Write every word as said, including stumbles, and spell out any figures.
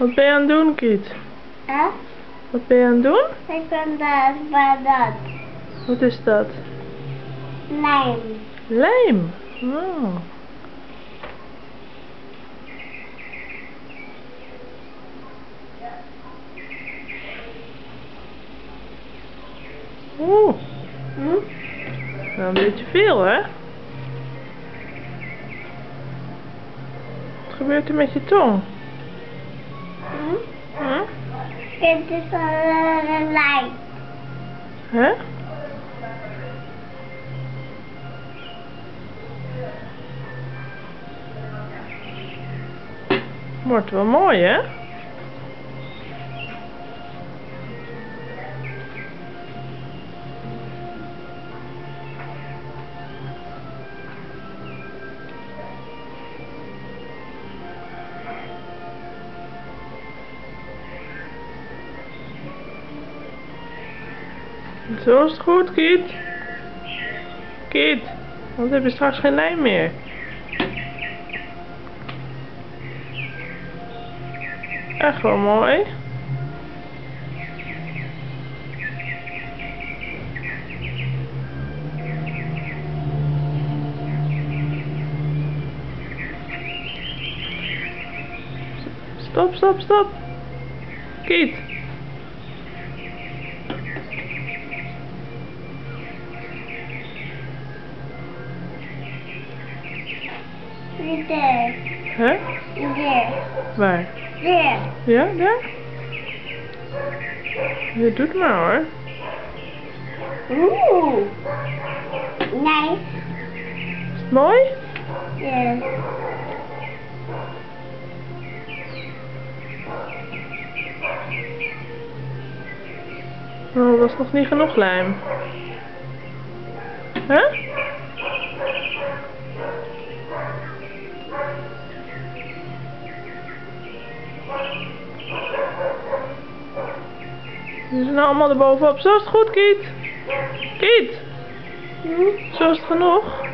Wat ben je aan het doen, Kiet? Hè? Wat ben je aan het doen? Ik ben dat, bij dat. Wat is dat? Lijm. Lijm. Oh. Oeh. Hm? Nou, een beetje veel, hè? Wat gebeurt er met je tong? Hm? Hm? Dit is een lijm. Hè? Wordt wel mooi, hè? Zo is het goed, Kiet. Kiet, want heb je straks geen lijm meer. Echt wel mooi. Stop, stop, stop. Kiet. Niet daar. Hè? Niet daar. Waar? Daar. Ja, daar? Je doet maar hoor. Oeh. Nice. Is het mooi? Ja. Oh, dat is nog niet genoeg lijm. Hè? Ze zijn nou allemaal erbovenop. Zo is het goed, Kiet. Kiet. Hm? Zo is het genoeg.